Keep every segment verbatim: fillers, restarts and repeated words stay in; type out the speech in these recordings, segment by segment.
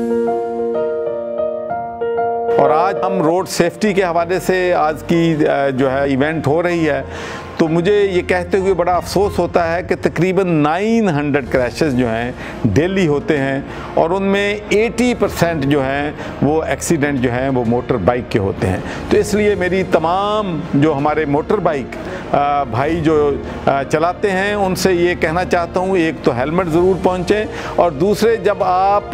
और आज हम रोड सेफ्टी के हवाले से आज की जो है इवेंट हो रही है, तो मुझे ये कहते हुए बड़ा अफसोस होता है कि तकरीबन नौ सौ क्रैशेस जो हैं डेली होते हैं और उनमें अस्सी परसेंट जो हैं वो एक्सीडेंट जो हैं वो मोटर बाइक के होते हैं। तो इसलिए मेरी तमाम जो हमारे मोटर बाइक भाई जो चलाते हैं उनसे ये कहना चाहता हूँ, एक तो हेलमेट ज़रूर पहुँचें और दूसरे जब आप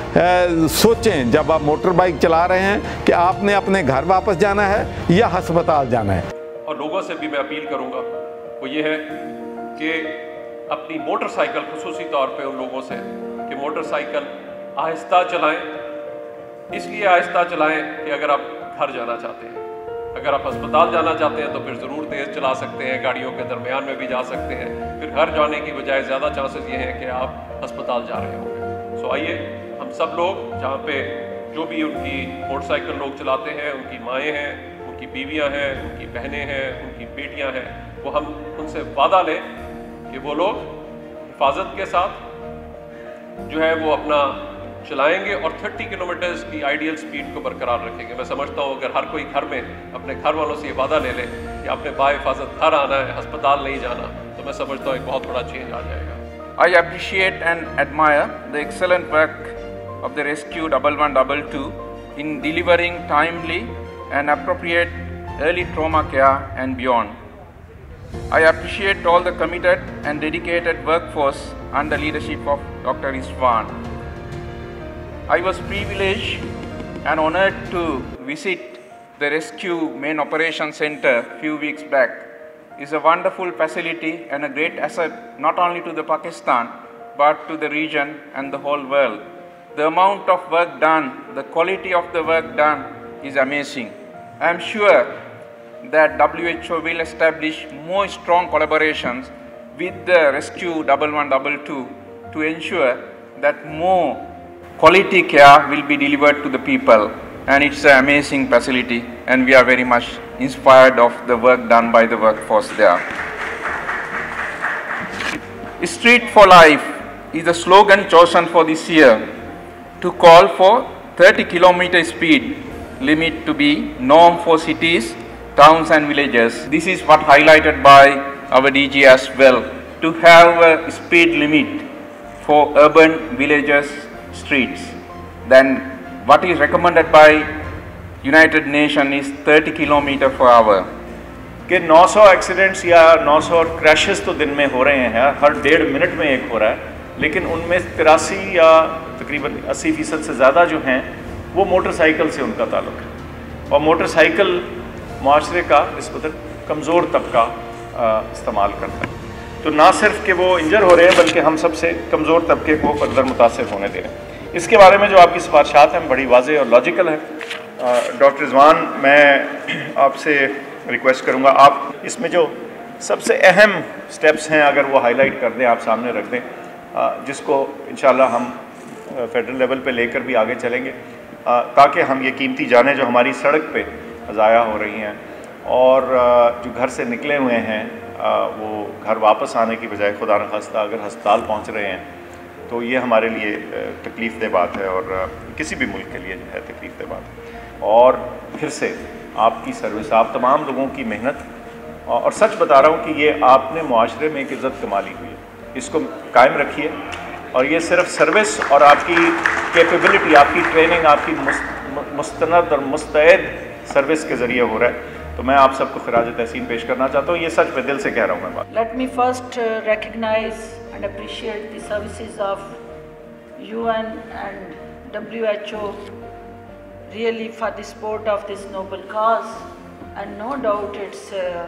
सोचें जब आप मोटर बाइक चला रहे हैं कि आपने अपने घर वापस जाना है या हस्पताल जाना है। और लोगों से भी मैं अपील करूंगा वो ये है कि अपनी मोटरसाइकिल खुसूसी तौर पे उन लोगों से कि मोटरसाइकिल आहिस्ता चलाएं, इसलिए आहिस्ता चलाएं कि अगर आप घर जाना चाहते हैं, अगर आप अस्पताल जाना चाहते हैं तो फिर ज़रूर तेज़ चला सकते हैं, गाड़ियों के दरमियान में भी जा सकते हैं, फिर घर जाने की बजाय ज़्यादा चांसेस ये हैं कि आप अस्पताल जा रहे होंगे। सो आइए हम सब लोग जहाँ पे जो भी उनकी मोटरसाइकिल लोग चलाते हैं, उनकी माएँ हैं, उनकी बीवियां हैं, उनकी बहनें हैं, उनकी बेटियां हैं, वो हम उनसे वादा लें कि वो लोग हिफाजत के साथ जो है वो अपना चलाएंगे और तीस किलोमीटर की आइडियल स्पीड को बरकरार रखेंगे। मैं समझता हूँ अगर हर कोई घर में अपने घर वालों से ये वादा ले ले कि आपने बाहिफाजत घर आना है, अस्पताल नहीं जाना, तो मैं समझता हूँ एक बहुत बड़ा चेंज आ जाएगा। I appreciate and admire the excellent work of the Rescue one one two two in delivering timely and appropriate early trauma care and beyond. I appreciate all the committed and dedicated workforce under leadership of Doctor Istvan. I was privileged and honored to visit the Rescue Main Operations Center a few weeks back. It's a wonderful facility and a great asset not only to the Pakistan but to the region and the whole world. The amount of work done, the quality of the work done is amazing. I am sure that W H O will establish more strong collaborations with the Rescue one one two two to ensure that more quality care will be delivered to the people. And it's an amazing facility and we are very much inspired of the work done by the workforce there. Street for Life is the slogan chosen for this year to call for thirty kilometer speed limit to be norm for cities, towns and villages. This is what highlighted by our D G as well, to have a speed limit for urban villages, streets. Then what is recommended by United Nations is thirty kilometer per hour. कि नौ सौ accidents या नौ सौ crashes तो दिन में हो रहे हैं, हर डेढ़ मिनट में एक हो रहा है, लेकिन उनमें तिरासी या तकरीबन अस्सी फीसद से ज़्यादा जो हैं वो मोटरसाइकिल से उनका ताल्लुक़ है। और मोटरसाइकिल माशरे का निस्बतन कमज़ोर तबका इस्तेमाल करता है, तो ना सिर्फ कि वो इंजर हो रहे हैं बल्कि हम सबसे कमज़ोर तबके को फर्दर मुतासर होने दे रहे हैं। इसके बारे में जो आपकी सिफारिशात हैं बड़ी वाज़ेह और लॉजिकल है। डॉक्टर रिजवान, मैं आपसे रिक्वेस्ट करूँगा आप इसमें जो सबसे अहम स्टेप्स हैं अगर वो हाईलाइट कर दें, आप सामने रख दें, जिसको इंशाल्लाह हम फेडरल लेवल पे लेकर भी आगे चलेंगे, ताकि हम ये कीमती जानें जो हमारी सड़क पे ज़ाया हो रही हैं और जो घर से निकले हुए हैं वो घर वापस आने की बजाय खुदा न खास्ता अगर अस्पताल पहुंच रहे हैं, तो ये हमारे लिए तकलीफ़ दे बात है और किसी भी मुल्क के लिए जो है तकलीफ़ दे बात है। और फिर से आपकी सर्विस, आप तमाम लोगों की मेहनत, और सच बता रहा हूँ कि ये आपने मुआशरे में एक इज़्ज़त कमा ली हुई है, इसको कायम रखिए। और ये सिर्फ सर्विस और आपकी कैपेबिलिटी, आपकी ट्रेनिंग, आपकी मुस्तनद और मुस्तैद सर्विस के ज़रिए हो रहा है। तो मैं आप सबको खिराज तहसीन पेश करना चाहता हूँ, ये सच में दिल से कह रहा हूँ मैं बात। Let me first recognise and appreciate the services of UN and W H O really for the support of this noble cause, and no doubt it's uh,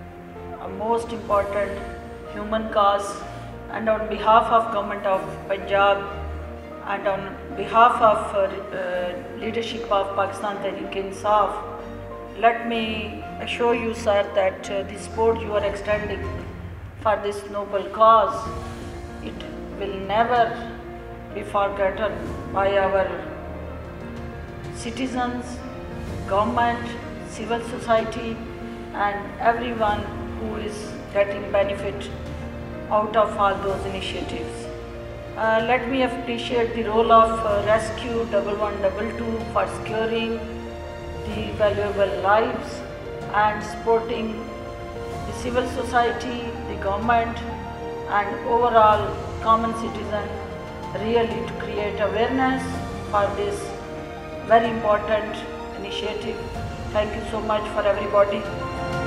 a most important human cause. And on behalf of government of Punjab and on behalf of uh, uh, leadership of Pakistan Tehreek-e-Insaf, let me assure you, sir, that uh, the support you are extending for this noble cause, it will never be forgotten by our citizens, government, civil society and everyone who is getting benefit out of all those initiatives. Uh, let me appreciate the role of uh, Rescue one one two two for securing the valuable lives and supporting the civil society, the government and overall common citizen really to create awareness for this very important initiative. Thank you so much for everybody.